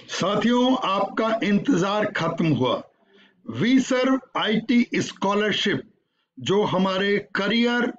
साथियों, आपका इंतजार खत्म हुआ। वी सर्व आईटी स्कॉलरशिप जो हमारे करियर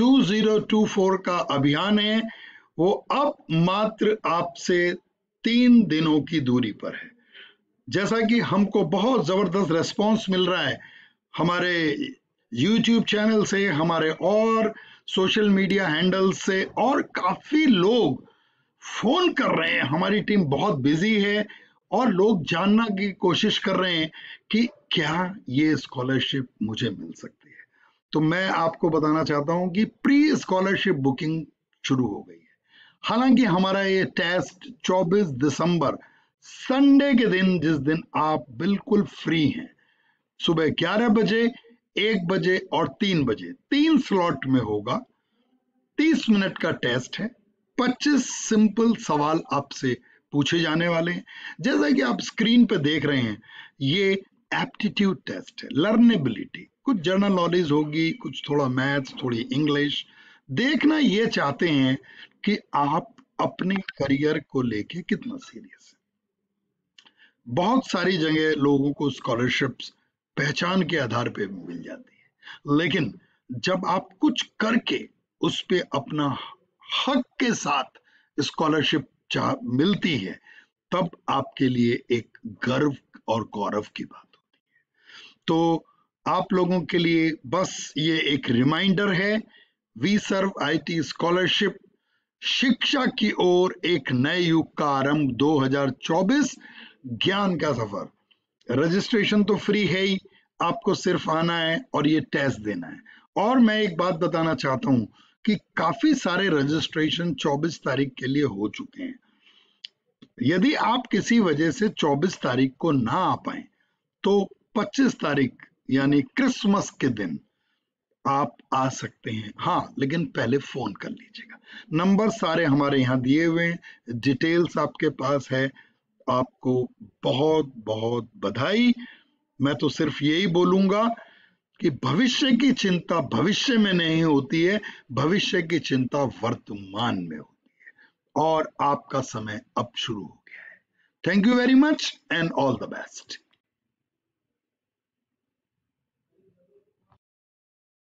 2024 का अभियान है, वो अब मात्र आपसे 3 दिनों की दूरी पर है। जैसा कि हमको बहुत जबरदस्त रेस्पॉन्स मिल रहा है हमारे YouTube चैनल से, हमारे और सोशल मीडिया हैंडल से, और काफी लोग फोन कर रहे हैं। हमारी टीम बहुत बिजी है और लोग जानना की कोशिश कर रहे हैं कि क्या ये स्कॉलरशिप मुझे मिल सकती है। तो मैं आपको बताना चाहता हूं कि प्री स्कॉलरशिप बुकिंग शुरू हो गई है। हालांकि हमारा ये टेस्ट 24 दिसंबर संडे के दिन, जिस दिन आप बिल्कुल फ्री हैं, सुबह 11 बजे, 1 बजे और 3 बजे 3 स्लॉट में होगा। 30 मिनट का टेस्ट है। 25 सिंपल सवाल आपसे पूछे जाने वाले हैं। जैसा कि आप स्क्रीन पे देख रहे हैं, ये एप्टीट्यूड टेस्ट है, लर्नेबिलिटी, कुछ जनरल नॉलेज होगी, कुछ थोड़ा मैथ्स, थोड़ी इंग्लिश। देखना ये चाहते हैं कि आप अपने करियर को लेके कितना सीरियस है। बहुत सारी जगह लोगों को स्कॉलरशिप्स पहचान के आधार पे मिल जाती है, लेकिन जब आप कुछ करके उस पे अपना हक के साथ स्कॉलरशिप मिलती है, तब आपके लिए एक गर्व और गौरव की बात होती है। तो आप लोगों के लिए बस ये एक रिमाइंडर है, वी सर्व आईटी स्कॉलरशिप शिक्षा की ओर एक नए युग का आरंभ 2024, ज्ञान का सफर। रजिस्ट्रेशन तो फ्री है ही, आपको सिर्फ आना है और ये टेस्ट देना है। और मैं एक बात बताना चाहता हूं कि काफी सारे रजिस्ट्रेशन 24 तारीख के लिए हो चुके हैं। यदि आप किसी वजह से 24 तारीख को ना आ पाए, तो 25 तारीख यानी क्रिसमस के दिन आप आ सकते हैं। हाँ, लेकिन पहले फोन कर लीजिएगा। नंबर सारे हमारे यहाँ दिए हुए हैं, डिटेल्स आपके पास है। आपको बहुत बहुत बधाई। मैं तो सिर्फ यही बोलूंगा कि भविष्य की चिंता भविष्य में नहीं होती है, भविष्य की चिंता वर्तमान में होती है, और आपका समय अब शुरू हो गया है। Thank you very much and all the best.